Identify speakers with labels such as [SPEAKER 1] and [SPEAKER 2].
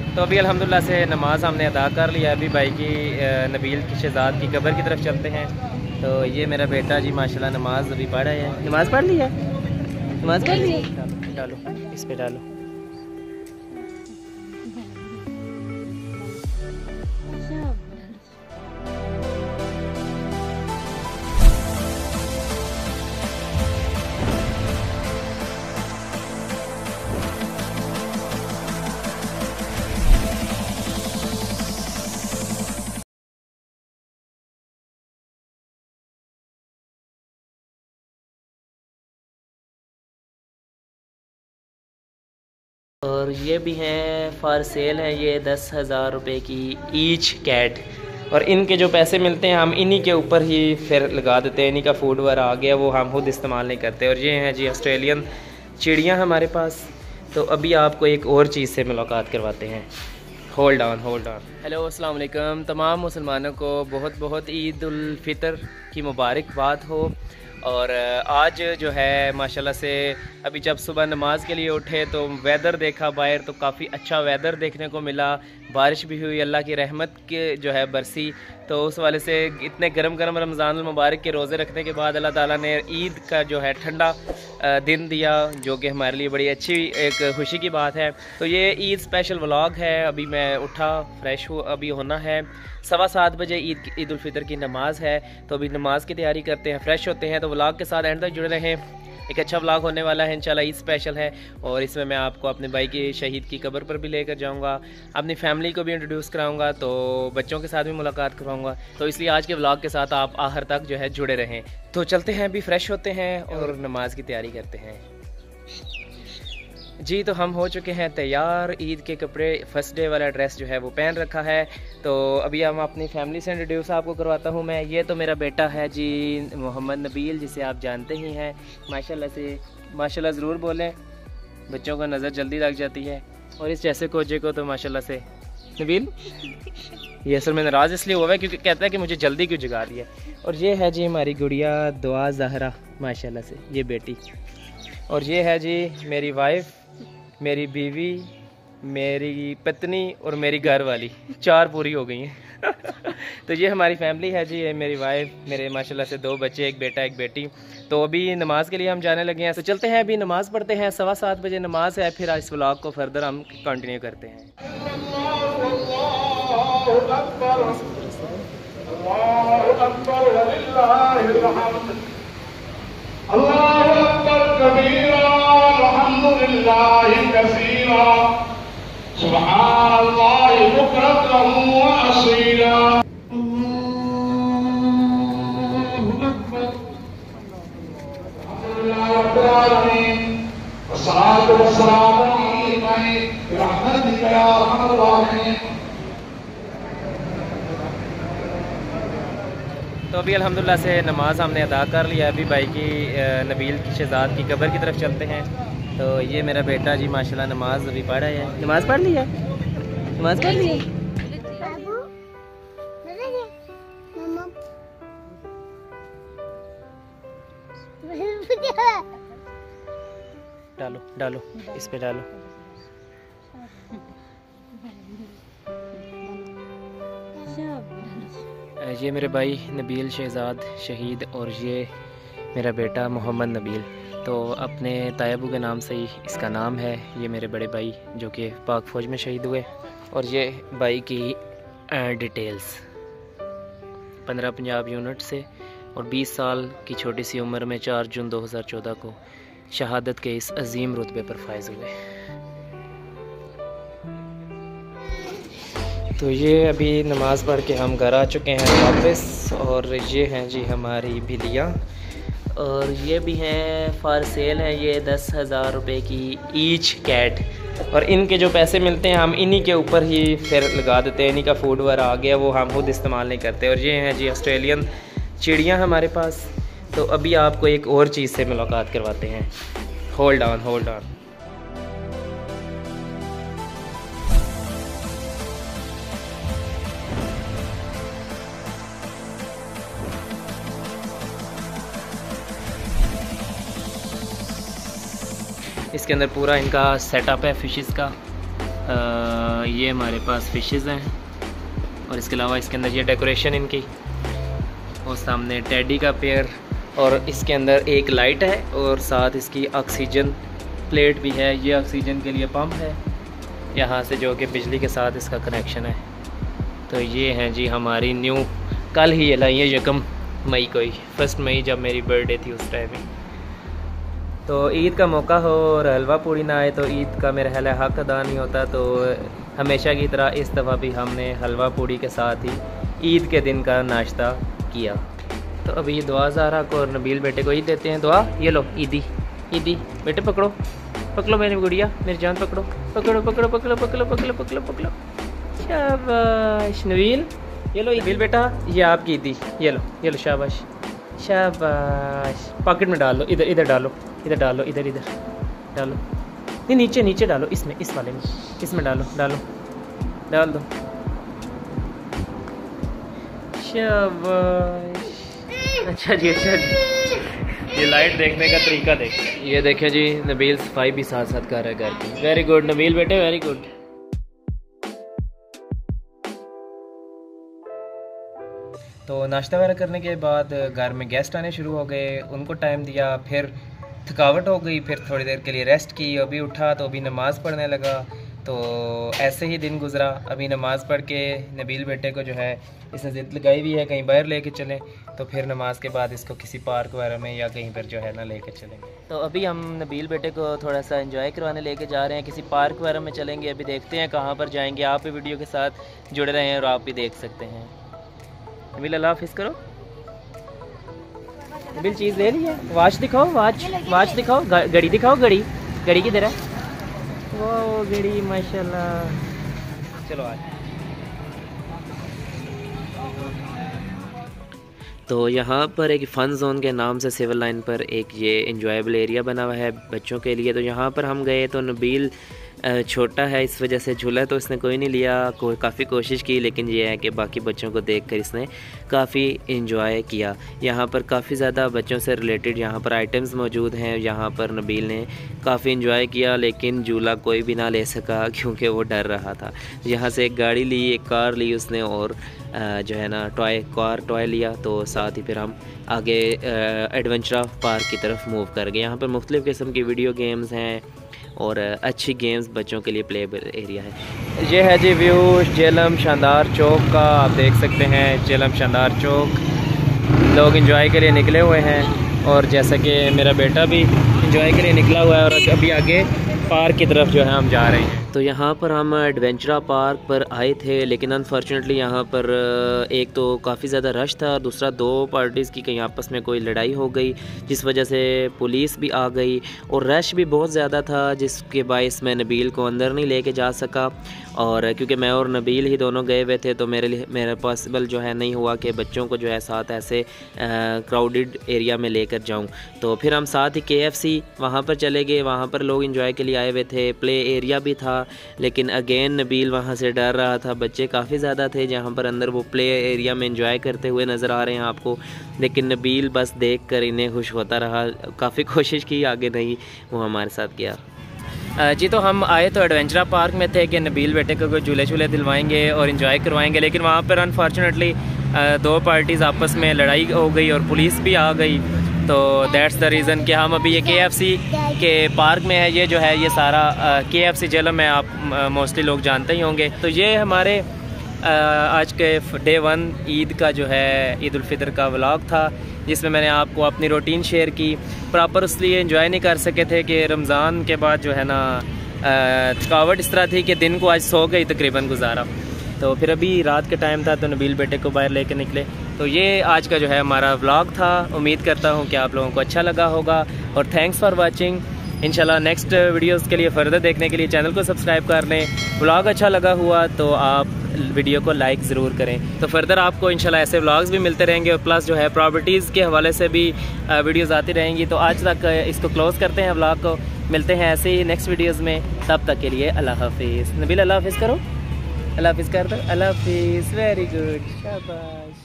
[SPEAKER 1] तो अभी अल्हम्दुलिल्लाह से नमाज़ हमने अदा कर लिया। अभी भाई की नबील की शहज़ाद की कब्र की तरफ चलते हैं। तो ये मेरा बेटा जी माशाल्लाह नमाज़ अभी पढ़ रहा है। नमाज़ पढ़ ली है? नमाज़ पढ़ ली है? डालो इस पे डालो। और ये भी हैं फॉर सेल है, ये 10,000 रुपये की ईच कैट। और इनके जो पैसे मिलते हैं हम इन्हीं के ऊपर ही फिर लगा देते हैं। इन्हीं का फूड वगैरह आ गया, वो हम खुद इस्तेमाल नहीं करते। और ये हैं जी ऑस्ट्रेलियन चिड़ियाँ हमारे पास। तो अभी आपको एक और चीज़ से मुलाकात करवाते हैं। Hold on hold on. Hello अस्सलाम वालेकुम। तमाम मुसलमानों को बहुत बहुत ईद उल फितर की मुबारकबाद हो। और आज जो है माशाल्लाह से अभी जब सुबह नमाज के लिए उठे तो वेदर देखा बाहर, तो काफ़ी अच्छा वेदर देखने को मिला। बारिश भी हुई, अल्लाह की रहमत के जो है बरसी। तो उस वाले से इतने गरम गरम रमज़ान मुबारक के रोज़े रखने के बाद अल्लाह ताला ने ईद का जो है ठंडा दिन दिया, जो कि हमारे लिए बड़ी अच्छी एक खुशी की बात है। तो ये ईद स्पेशल व्लॉग है। अभी मैं उठा, फ्रेश हूँ, अभी होना है 7:15 बजे ईद उल फितर की नमाज़ है। तो अभी नमाज की तैयारी करते हैं, फ्रेश होते हैं। तो व्लॉग के साथ एंड तक जुड़े रहें, एक अच्छा व्लॉग होने वाला है इंशाल्लाह। ईद स्पेशल है और इसमें मैं आपको अपने भाई की शहीद की कब्र पर भी लेकर जाऊंगा, अपनी फैमिली को भी इंट्रोड्यूस कराऊंगा, तो बच्चों के साथ भी मुलाकात करवाऊंगा। तो इसलिए आज के व्लॉग के साथ आप आखिर तक जो है जुड़े रहें। तो चलते हैं, अभी फ्रेश होते हैं और नमाज की तैयारी करते हैं जी। तो हम हो चुके हैं तैयार, ईद के कपड़े, फर्स्ट डे वाला ड्रेस जो है वो पहन रखा है। तो अभी हम अपनी फैमिली से इंट्रोड्यूस आपको करवाता हूँ मैं। ये तो मेरा बेटा है जी मोहम्मद नबील, जिसे आप जानते ही हैं। माशाल्लाह से माशाल्लाह ज़रूर बोलें, बच्चों को नज़र जल्दी लग जाती है। और इस जैसे कोचे को तो माशाल्लाह से नबील, ये असल में नाराज़ इसलिए हुआ है क्योंकि कहता है कि मुझे जल्दी क्यों जगा दिया। और ये है जी हमारी गुड़िया दुआ ज़हरा, माशाल्लाह से ये बेटी। और ये है जी मेरी वाइफ, मेरी बीवी, मेरी पत्नी और मेरी घर वाली, 4 पूरी हो गई हैं। तो ये हमारी फैमिली है जी। ये मेरी वाइफ, मेरे माशाल्लाह से 2 बच्चे, एक बेटा एक बेटी। तो अभी नमाज के लिए हम जाने लगे हैं। तो चलते हैं, अभी नमाज़ पढ़ते हैं। 7:15 बजे नमाज है, फिर इस व्लॉग को फर्दर हम कंटिन्यू करते हैं।
[SPEAKER 2] अल्लाहु अकबर कबीरा अल्हम्दुलिल्लाह कसीरा सुब्हानल्लाहि बुकरतन व असीला। अल्लाहु अकबर अल्लाहु रब्बिल आलमीन वस्सलातु वस्सलामु अलैका बिरहमतिका या अरहमर राहिमीन।
[SPEAKER 1] तो अभी अल्हम्दुलिल्लाह से नमाज़ हमने अदा कर लिया। अभी भाई की नबील की शहज़ाद की कब्र की तरफ चलते हैं। तो ये मेरा बेटा जी माशाल्लाह नमाज अभी पढ़ रहा है। नमाज़ पढ़ ली है? नमाज़ पढ़ ली है? डालो डालो इस पे डालो। ये मेरे भाई नबील शहज़ाद शहीद, और ये मेरा बेटा मोहम्मद नबील। तो अपने तायबू के नाम से ही इसका नाम है। ये मेरे बड़े भाई जो कि पाक फ़ौज में शहीद हुए। और ये भाई की डिटेल्स, 15 पंजाब यूनिट से, और 20 साल की छोटी सी उम्र में 4 जून 2014 को शहादत के इस अजीम रुतबे पर फायज हुए। तो ये अभी नमाज़ पढ़ के हम घर आ चुके हैं वापस। और ये हैं जी हमारी बिल्लियाँ, और ये भी हैं फॉर सेल है, ये 10,000 रुपये की ईच कैट। और इनके जो पैसे मिलते हैं हम इन्हीं के ऊपर ही फिर लगा देते हैं। इन्हीं का फूड वगैरह आ गया, वो हम खुद इस्तेमाल नहीं करते। और ये हैं जी ऑस्ट्रेलियन चिड़ियाँ हमारे पास। तो अभी आपको एक और चीज़ से मुलाकात करवाते हैं। Hold on hold on. इसके अंदर पूरा इनका सेटअप है फिशेस का। ये हमारे पास फिशेस हैं और इसके अलावा इसके अंदर ये डेकोरेशन इनकी, और सामने टेडी का पेयर, और इसके अंदर एक लाइट है और साथ इसकी ऑक्सीजन प्लेट भी है। ये ऑक्सीजन के लिए पंप है यहाँ से, जो कि बिजली के साथ इसका कनेक्शन है। तो ये हैं जी हमारी न्यू, कल ही ये लाई है 1 मई को ही, 1 मई जब मेरी बर्थडे थी उस टाइम ही। तो ईद का मौका हो और हलवा पूड़ी ना आए तो ईद का मेरा ख्याल है हक अदा नहीं होता। तो हमेशा की तरह इस दफ़ा भी हमने हलवा पूड़ी के साथ ही ईद के दिन का नाश्ता किया। तो अभी ये दुआ ज़ारा को और नबील बेटे को ईद देते हैं। दुआ ये लो, ईदी ईदी बेटे पकड़ो पकड़ो मेरी गुड़िया, मेरी जान पकड़ो पकड़ो पकड़ो पकड़ो पकड़ो पकड़ो पकड़ो पकड़ो। शाबाश नबील, ये लो नबील बेटा, ये आपकी ईदी, ये लो शाबाश शाबाश। पॉकेट में डाल लो, इधर इधर डालो, इधर डालो, इधर इधर डालो, नहीं नीचे नीचे डालो, इसमें इस वाले में, इसमें डालो डालो डाल दो। शाबाश। अच्छा जी अच्छा जी, ये लाइट देखने का तरीका देख, ये देखें जी नबील सफाई भी साथ साथ कर रहा है घर की। वेरी गुड नबील बेटे, वेरी गुड। तो नाश्ता वगैरह करने के बाद घर में गेस्ट आने शुरू हो गए, उनको टाइम दिया, फिर थकावट हो गई, फिर थोड़ी देर के लिए रेस्ट की। अभी उठा तो अभी नमाज़ पढ़ने लगा। तो ऐसे ही दिन गुजरा। अभी नमाज़ पढ़ के नबील बेटे को जो है इसने ज़िद लगाई हुई है कहीं बाहर लेके चलें, तो फिर नमाज़ के बाद इसको किसी पार्क वगैरह में या कहीं पर जो है ना लेके चलेंगे। तो अभी हम नबील बेटे को थोड़ा सा एंजॉय करवाने लेके जा रहे हैं, किसी पार्क वगैरह में चलेंगे। अभी देखते हैं कहाँ पर जाएंगे। आप भी वीडियो के साथ जुड़े रहें और आप भी देख सकते हैं। नबील अल्लाह हाफिज़ करो। नबील चीज़ ले ली है, वॉच दिखाओ, वॉच दिखाओ, घड़ी दिखाओ, घड़ी किधर है? वो घड़ी माशाल्लाह। चलो आज तो यहाँ पर एक फ़न जोन के नाम से सिविल लाइन पर एक ये इंजॉयबल एरिया बना हुआ है बच्चों के लिए। तो यहाँ पर हम गए तो नबील छोटा है इस वजह से झूला तो इसने कोई नहीं लिया, काफ़ी कोशिश की, लेकिन ये है कि बाकी बच्चों को देखकर इसने काफ़ी इंजॉय किया। यहाँ पर काफ़ी ज़्यादा बच्चों से रिलेटेड यहाँ पर आइटम्स मौजूद हैं। यहाँ पर नबील ने काफ़ी इंजॉय किया, लेकिन झूला कोई भी ना ले सका क्योंकि वो डर रहा था। यहाँ से एक गाड़ी ली, एक कार ली उसने, और जो है ना टॉय लिया। तो साथ ही फिर हम आगे एडवेंचर पार्क की तरफ मूव कर गए। यहाँ पर मुख्तलिफ़ किस्म की वीडियो गेम्स हैं और अच्छी गेम्स बच्चों के लिए प्लेबल एरिया है। ये है जी व्यू झेलम शानदार चौक का, आप देख सकते हैं झेलम शानदार चौक। लोग एंजॉय के लिए निकले हुए हैं और जैसा कि मेरा बेटा भी एंजॉय के लिए निकला हुआ है और अभी आगे पार्क की तरफ जो है हम जा रहे हैं। तो यहाँ पर हम एडवेंचर पार्क पर आए थे, लेकिन अनफॉर्चुनेटली यहाँ पर एक तो काफ़ी ज़्यादा रश था, दूसरा 2 पार्टीज़ की कहीं आपस में कोई लड़ाई हो गई जिस वजह से पुलिस भी आ गई और रश भी बहुत ज़्यादा था, जिसके बायस मैं नबील को अंदर नहीं लेके जा सका। और क्योंकि मैं और नबील ही दोनों गए हुए थे तो मेरा पॉसिबल जो है नहीं हुआ कि बच्चों को जो है साथ ऐसे क्राउडेड एरिया में लेकर जाऊं। तो फिर हम साथ ही KFC वहाँ पर चले गए। वहाँ पर लोग एंजॉय के लिए आए हुए थे, प्ले एरिया भी था, लेकिन अगेन नबील वहाँ से डर रहा था। बच्चे काफ़ी ज़्यादा थे जहाँ पर अंदर वो प्ले एरिया में एंजॉय करते हुए नज़र आ रहे हैं आपको, लेकिन नबील बस देख कर इन्हें खुश होता रहा। काफ़ी कोशिश की, आगे नहीं वो हमारे साथ गया। जी तो हम आए तो एडवेंचर पार्क में थे कि नबील बेटे को कोई झूले झूले दिलवाएंगे और इन्जॉय करवाएंगे, लेकिन वहाँ पर अनफॉर्चुनेटली 2 पार्टीज़ आपस में लड़ाई हो गई और पुलिस भी आ गई। तो दैट्स द रीज़न कि हम अभी ये KFC के पार्क में है। ये जो है ये सारा KFC झेलम है, आप मोस्टली लोग जानते ही होंगे। तो ये हमारे आज के डे 1 ईद का जो है ईद उल फितर का व्लॉग था, जिसमें मैंने आपको अपनी रूटीन शेयर की। प्रॉपर इसलिए एंजॉय नहीं कर सके थे कि रमज़ान के बाद जो है ना थकावट इस तरह थी कि दिन को आज सो गई तकरीबन गुजारा। तो फिर अभी रात के टाइम था तो नबील बेटे को बाहर लेके निकले। तो ये आज का जो है हमारा व्लॉग था। उम्मीद करता हूँ कि आप लोगों को अच्छा लगा होगा और थैंक्स फॉर वाचिंग। इंशाल्लाह नेक्स्ट वीडियोस के लिए फर्दर देखने के लिए चैनल को सब्सक्राइब कर लें। व्लॉग अच्छा लगा हुआ तो आप वीडियो को लाइक ज़रूर करें। तो फर्दर आपको इंशाल्लाह ऐसे व्लॉग्स भी मिलते रहेंगे और प्लस जो है प्रॉपर्टीज़ के हवाले से भी वीडियोज़ आती रहेंगी। तो आज तक इसको क्लोज़ करते हैं व्लॉग को, मिलते हैं ऐसे ही नेक्स्ट वीडियोज़ में। तब तक के लिए अल्लाह हाफिज़। नबील अल्लाह हाफिज़ करो, अल्लाह हाफिज़ कर दो, अल्लाह हाफिज़। वेरी गुड, शाबाश।